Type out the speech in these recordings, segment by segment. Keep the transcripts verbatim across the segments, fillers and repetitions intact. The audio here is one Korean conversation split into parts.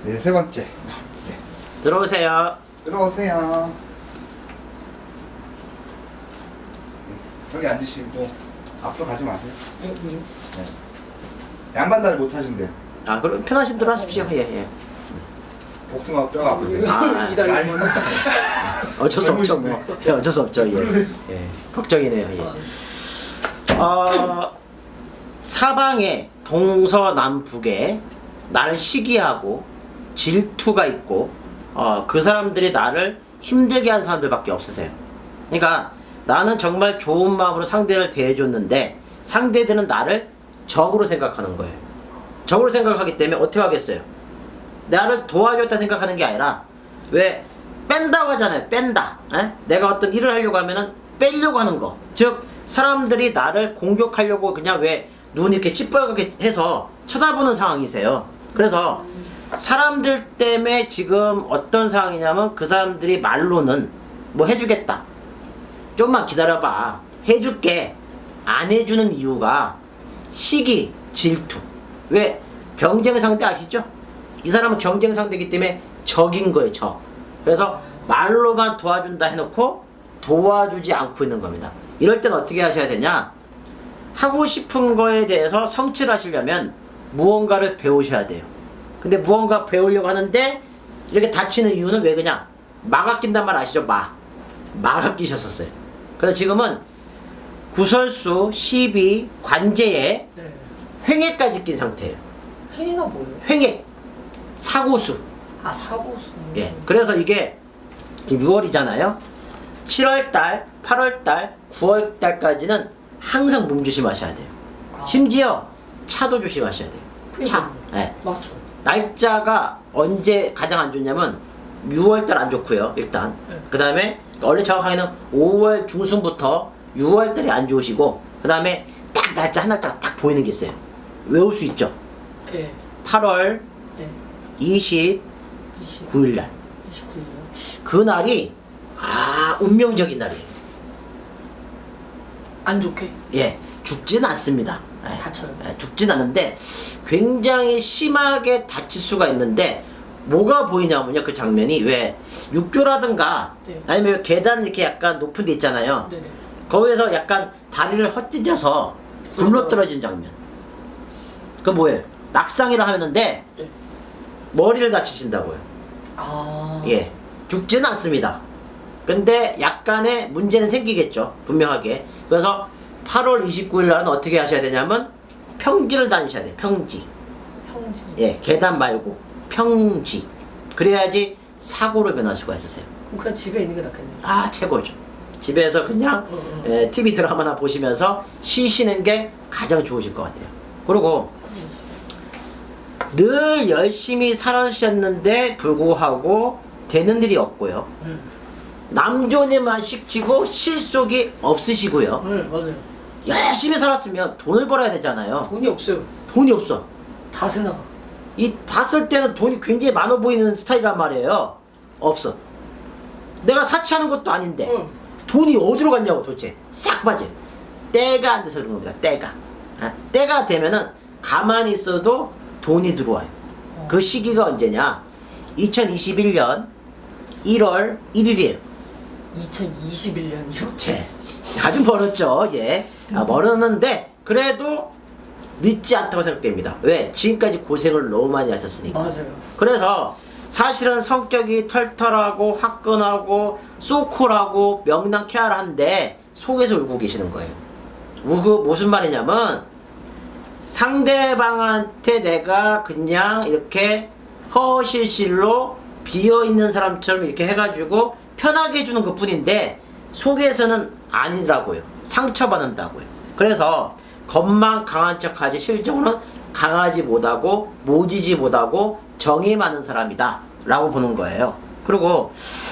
네, 세 번째. 네. 들어오세요. 들어오세요. 네, 저기 앉으시고 앞으로 가지 마세요. 네. 양반다리 못 하신대요. 아, 그럼 편하신 대로 하십시오. 예, 예. 복숭아 뼈가 아프대요. 아, 이 다리 아니, 어쩔 수 없죠, 뭐. 예, 어쩔 수 없죠, 예. 예. 걱정이네요, 예. 어, 사방에 동서남북에 나를 시기하고 질투가 있고, 어, 그 사람들이 나를 힘들게 한 사람들밖에 없으세요. 그러니까 나는 정말 좋은 마음으로 상대를 대해줬는데 상대들은 나를 적으로 생각하는 거예요. 적으로 생각하기 때문에 어떻게 하겠어요? 나를 도와줬다 생각하는 게 아니라 왜 뺀다고 하잖아요. 뺀다. 에? 내가 어떤 일을 하려고 하면은 빼려고 하는 거. 즉 사람들이 나를 공격하려고 그냥 왜 눈 이렇게 찌뻘겋게 해서 쳐다보는 상황이세요. 그래서 사람들 때문에 지금 어떤 상황이냐면 그 사람들이 말로는 뭐 해주겠다, 좀만 기다려봐, 해줄게, 안 해주는 이유가 시기, 질투. 왜? 경쟁 상대 아시죠? 이 사람은 경쟁 상대이기 때문에 적인 거예요, 적. 그래서 말로만 도와준다 해놓고 도와주지 않고 있는 겁니다. 이럴 땐 어떻게 하셔야 되냐? 하고 싶은 거에 대해서 성취를 하시려면 무언가를 배우셔야 돼요. 근데 무언가 배우려고 하는데 이렇게 다치는 이유는 왜 그냥 막 아낀단 말 아시죠? 막. 막 아끼셨었어요. 그래서 지금은 구설수, 시비, 관제에 네. 횡해까지 낀 상태예요. 횡해가 뭐예요? 횡해. 사고수. 아, 사고수. 예. 그래서 이게 지금 유월이잖아요. 칠월달, 팔월달, 구월달까지는 항상 몸 조심하셔야 돼요. 아. 심지어 차도 조심하셔야 돼요. 차. 예. 맞죠. 날짜가 언제 가장 안 좋냐면 유월달 안 좋고요. 일단. 네. 그 다음에 원래 정확하게는 오월 중순부터 유월달이 안 좋으시고 그 다음에 딱 날짜 한 날짜가 딱 보이는 게 있어요. 외울 수 있죠. 네. 팔월 네. 이십구일날. 이십구일이요? 그 날이 아 운명적인 날이에요. 안 좋게? 예, 죽지는 않습니다. 예, 다쳐요? 예, 죽진 않는데 굉장히 심하게 다칠 수가 있는데 뭐가 보이냐면요, 그 장면이 왜 육교라든가 네. 아니면 계단 이렇게 약간 높은 데 있잖아요. 네네. 거기에서 약간 다리를 헛디뎌서 굴러 떨어진 장면. 그 뭐예요? 낙상이라 하는데 네. 머리를 다치신다고요. 아. 예, 죽지는 않습니다. 근데 약간의 문제는 생기겠죠, 분명하게. 그래서 팔월 이십구일 날은 어떻게 하셔야 되냐면 평지를 다니셔야 돼요. 평지. 평지. 예, 계단 말고 평지. 그래야지 사고를 면할 수가 있으세요. 그냥 집에 있는 게 낫겠네요. 아, 최고죠. 집에서 그냥 어, 어. 예, 티비 드라마나 보시면서 쉬시는 게 가장 좋으실 것 같아요. 그리고 늘 열심히 살아주셨는데 불구하고 되는 일이 없고요. 음. 남존에만 시키고 실속이 없으시고요. 네, 맞아요. 열심히 살았으면 돈을 벌어야 되잖아요. 돈이 없어요. 돈이 없어. 다 새나가. 이 봤을 때는 돈이 굉장히 많아 보이는 스타일이란 말이에요. 없어. 내가 사치하는 것도 아닌데 응. 돈이 어디로 갔냐고 도대체. 싹 빠져. 때가 안 돼서 그런 겁니다. 때가. 아, 때가 되면은 가만히 있어도 돈이 들어와요. 어. 그 시기가 언제냐? 이천이십일년 일월 일일이에요. 이천이십일년이요? 제 아주 멀었죠. 예. 아, 멀었는데 그래도 늦지 않다고 생각됩니다. 왜? 지금까지 고생을 너무 많이 하셨으니까. 맞아요. 그래서 사실은 성격이 털털하고 화끈하고 소쿨하고 명랑쾌활한데 속에서 울고 계시는 거예요. 우그 무슨 말이냐면 상대방한테 내가 그냥 이렇게 허실실로 비어있는 사람처럼 이렇게 해가지고 편하게 해주는 것 뿐인데 속에서는 아니더라고요. 상처받는다고요. 그래서 겉만 강한 척하지 실적으로는 강하지 못하고 모지지 못하고 정이 많은 사람이다 라고 보는 거예요. 그리고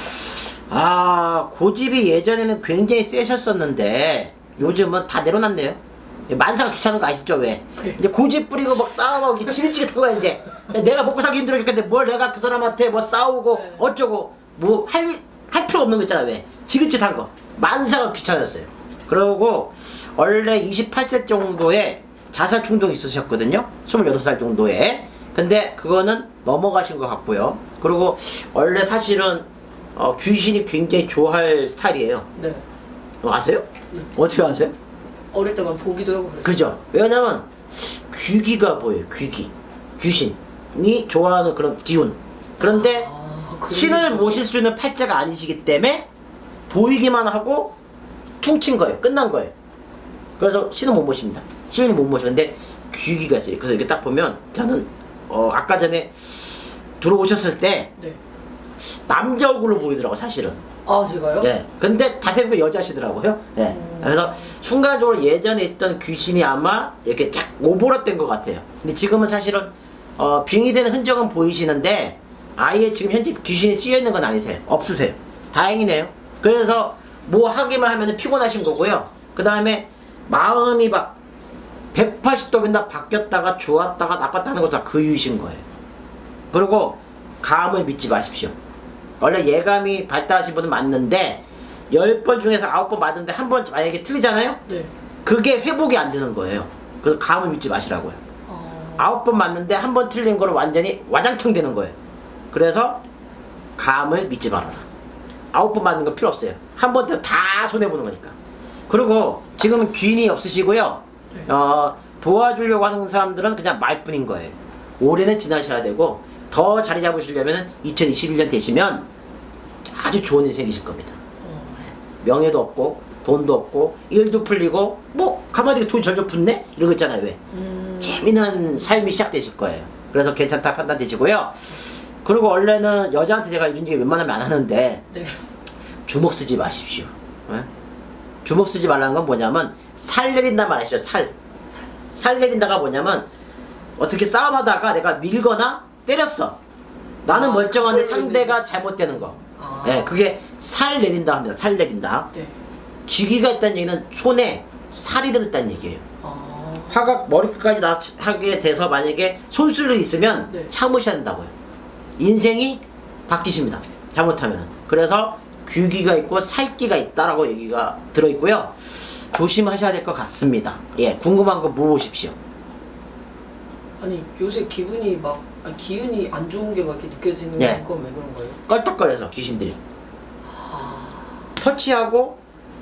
아 고집이 예전에는 굉장히 세셨었는데 요즘은 다 내려놨네요. 만사가 귀찮은 거 아시죠? 왜? 이제 고집 뿌리고 막 싸우고 지긋지긋한 거야 이제. 내가 먹고 살기 힘들어 죽겠는데 뭘 내가 그 사람한테 뭐 싸우고 네. 어쩌고 뭐 할 할 필요 없는 거 있잖아. 왜? 지긋지긋한 거. 만사가 귀찮았어요. 그러고 원래 이십팔 세 정도에 자살 충동이 있으셨거든요. 스물여덟 살 정도에. 근데 그거는 넘어가신 것 같고요. 그리고 원래 사실은 어, 귀신이 굉장히 좋아할 스타일이에요. 네. 어, 아세요? 네. 어떻게 아세요? 어릴 때만 보기도 하고 그랬어요. 그죠? 왜냐면 귀기가 보여요. 귀기. 귀신이 좋아하는 그런 기운. 그런데 아, 그런 신을 게 모실 수 있는 팔자가 아니시기 때문에 보이기만 하고 퉁친 거예요. 끝난 거예요. 그래서 신은 못 모십니다. 신을 못 모셔. 근데 귀기가 있어요. 그래서 이렇게 딱 보면 저는 어, 아까 전에 들어오셨을 때 네. 남자 얼굴로 보이더라고 사실은. 아 제가요? 예. 근데 자세히 보면 여자시더라고요. 예. 음. 그래서 순간적으로 예전에 있던 귀신이 아마 이렇게 쫙 오버랩된 것 같아요. 근데 지금은 사실은 어, 빙의되는 흔적은 보이시는데 아예 지금 현재 귀신이 쓰여 있는 건 아니세요. 없으세요. 다행이네요. 그래서 뭐 하기만 하면 피곤하신 거고요. 그 다음에 마음이 막 백팔십 도나 바뀌었다가 좋았다가 나빴다는 것도 다 그 이유신 거예요. 그리고 감을 믿지 마십시오. 원래 예감이 발달하신 분은 맞는데 열 번 중에서 아홉 번 맞는데 한 번 만약에 틀리잖아요? 네. 그게 회복이 안 되는 거예요. 그래서 감을 믿지 마시라고요. 아... 아홉 번 맞는데 한 번 틀린 거로 완전히 와장창 되는 거예요. 그래서 감을 믿지 말아라. 아홉 번 맞는 건 필요 없어요. 한 번 다 손해보는 거니까. 그리고 지금은 귀인이 없으시고요. 네. 어, 도와주려고 하는 사람들은 그냥 말뿐인 거예요. 올해는 지나셔야 되고 더 자리 잡으시려면 이천이십일 년 되시면 아주 좋은 일이 생기실 겁니다. 어... 명예도 없고 돈도 없고 일도 풀리고 뭐 가만히 돈이 절절 붙네? 이런 거 있잖아요. 왜? 음... 재미난 삶이 시작되실 거예요. 그래서 괜찮다 판단되시고요. 그리고 원래는 여자한테 제가 이런 얘기 웬만하면 안 하는데 네. 주먹 쓰지 마십시오. 예? 주먹 쓰지 말라는 건 뭐냐면 살 내린다 말이죠. 살. 살 내린다가 뭐냐면 어떻게 싸움하다가 내가 밀거나 때렸어. 나는 아, 멀쩡한데 그걸 상대가 의미해서. 잘못되는 거. 아... 예, 그게 살 내린다 합니다. 살 내린다. 네. 기기가 있다는 얘기는 손에 살이 들었다는 얘기예요. 아... 화가 머리끝까지 나게 돼서 만약에 손술이 있으면 네. 참으셔야 된다고요. 인생이 바뀌십니다. 잘못하면. 그래서 귀기가 있고 살기가 있다라고 얘기가 들어있고요. 조심하셔야 될 것 같습니다. 예, 궁금한 거 물어보십시오. 아니 요새 기분이 막 아니, 기운이 안 좋은 게 막 이렇게 느껴지는 네. 건 왜 그런 거예요? 껄떡거려서 귀신들이 아... 터치하고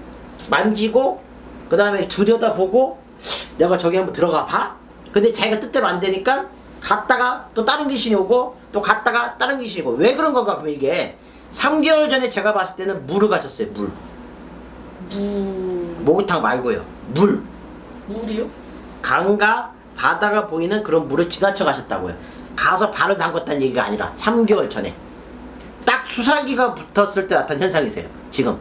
만지고 그 다음에 들여다보고 내가 저기 한번 들어가 봐? 근데 자기가 뜻대로 안 되니까 갔다가 또 다른 귀신이 오고 또 갔다가 다른 귀신이 오고 왜 그런 건가? 그러면 이게 삼 개월 전에 제가 봤을 때는 물을 가셨어요. 물. 물... 목욕탕 말고요. 물. 물이요? 강과 바다가 보이는 그런 물을 지나쳐 가셨다고요. 가서 발을 담궜다는 얘기가 아니라 삼 개월 전에 딱 수살기가 붙었을 때 나타난 현상이세요. 지금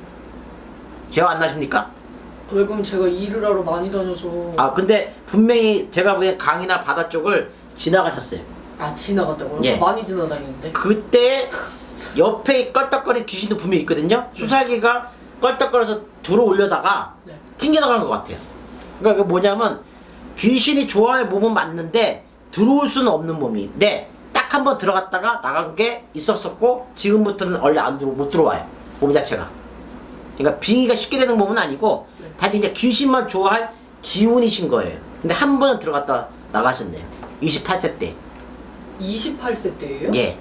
기억 안 나십니까? 왜 그럼 제가 일을 하러 많이 다녀서 아 근데 분명히 제가 보기엔 강이나 바다 쪽을 지나가셨어요. 아 지나갔다고요? 예. 많이 지나다니는데? 그때 옆에 껄떡거리는 귀신도 분명히 있거든요. 수살기가 껄떡거려서 들어올려다가 네. 튕겨나가는 것 같아요. 그러니까 그 뭐냐면 귀신이 좋아할 몸은 맞는데 들어올 수는 없는 몸인데 딱 한 번 들어갔다가 나간 게 있었었고 지금부터는 원래 안 들어 못 들어와요. 몸 자체가. 그러니까 빙의가 쉽게 되는 몸은 아니고 네. 단지 이제 귀신만 좋아할 기운이신 거예요. 근데 한 번은 들어갔다 나가셨네요. 이십팔 세 때. 이십팔 세 때예요? 예.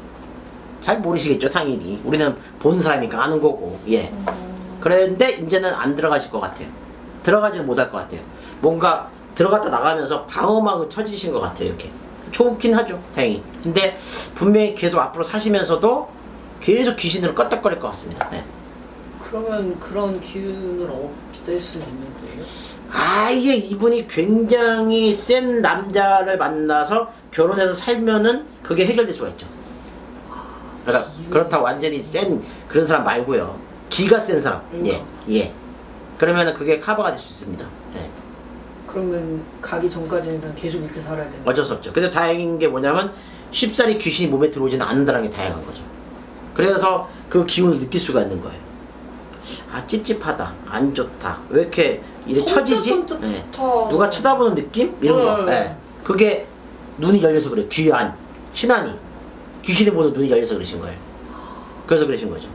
잘 모르시겠죠, 당연히. 우리는 본 사람이니까 아는 거고. 예. 음... 그런데 이제는 안 들어가실 것 같아요. 들어가지는 못할 것 같아요. 뭔가 들어갔다 나가면서 방어막을 쳐지신 것 같아요. 이렇게 좋긴 하죠, 다행히. 근데 분명히 계속 앞으로 사시면서도 계속 귀신으로 껐덕거릴 것 같습니다. 네. 그러면 그런 기운을 없앨 수 있는 거예요? 아예 이분이 굉장히 센 남자를 만나서 결혼해서 살면은 그게 해결될 수가 있죠. 그러니까 그렇다고 완전히 센 그런 사람 말고요. 기가 센 사람. 예, 예. 그러면은 그게 커버가 될 수 있습니다. 예. 그러면 가기 전까지는 계속 이렇게 살아야 되는 어쩔 수 없죠. 근데 다행인 게 뭐냐면 쉽사리 귀신이 몸에 들어오지는 않는다는 게 다행한 거죠. 그래서 그 기운을 느낄 수가 있는 거예요. 아 찝찝하다, 안 좋다, 왜 이렇게 이래 처지지? 예. 누가 쳐다보는 느낌? 이런 거. 네. 예. 그게 눈이 열려서 그래요. 귀 안, 신안이 귀신을 보는 눈이 열려서 그러신 거예요. 그래서 그러신 거죠.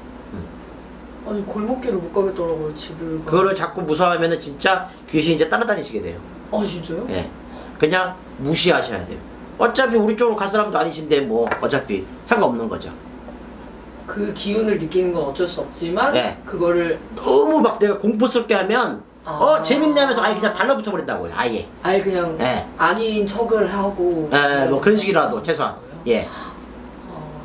아니 골목길을 못 가겠더라고요. 집을 그거를 자꾸 무서워하면은 진짜 귀신이 이제 따라다니시게 돼요. 아 진짜요? 예. 그냥 무시하셔야 돼요. 어차피 우리 쪽으로 갈 사람도 아니신데 뭐 어차피 상관없는 거죠. 그 기운을 느끼는 건 어쩔 수 없지만 네. 그거를 너무 막 내가 공포스럽게 하면 아. 어 재밌네 하면서 아예 그냥 달라붙어 버린다고요. 아예. 아예 그냥 예. 아닌 척을 하고 예, 뭐 그런 식이라도 최소한. 예. 어,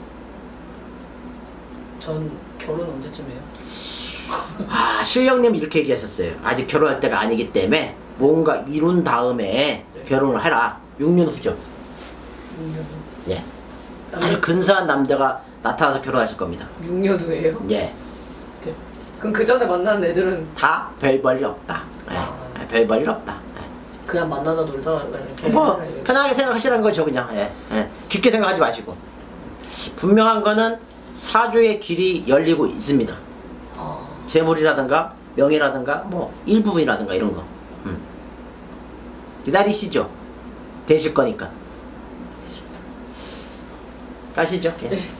전 결혼 언제쯤 해요? 아, 실령님 이렇게 얘기하셨어요. 아직 결혼할 때가 아니기 때문에 뭔가 이룬 다음에 네. 결혼을 해라. 육 년 후죠. 육 년 후. 예. 아주 근사한 남자가 나타나서 결혼하실 겁니다. 육 년 후에요? 예. 네. 그럼 그 전에 만나는 애들은 다 별 볼일 없다. 예. 아. 별 볼일 없다. 예. 그냥 만나자 놀다 이렇게 뭐 해라, 이렇게. 편하게 생각하시라는 거죠 그냥. 예. 예. 깊게 생각하지 마시고. 분명한 거는 사주의 길이 열리고 있습니다. 아, 재물이라든가 명예라든가 뭐 일부분이라든가 이런 거. 음. 기다리시죠. 되실 거니까. 알겠습니다. 가시죠. 예. 네.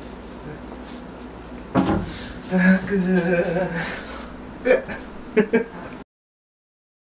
아, 끝. 끝.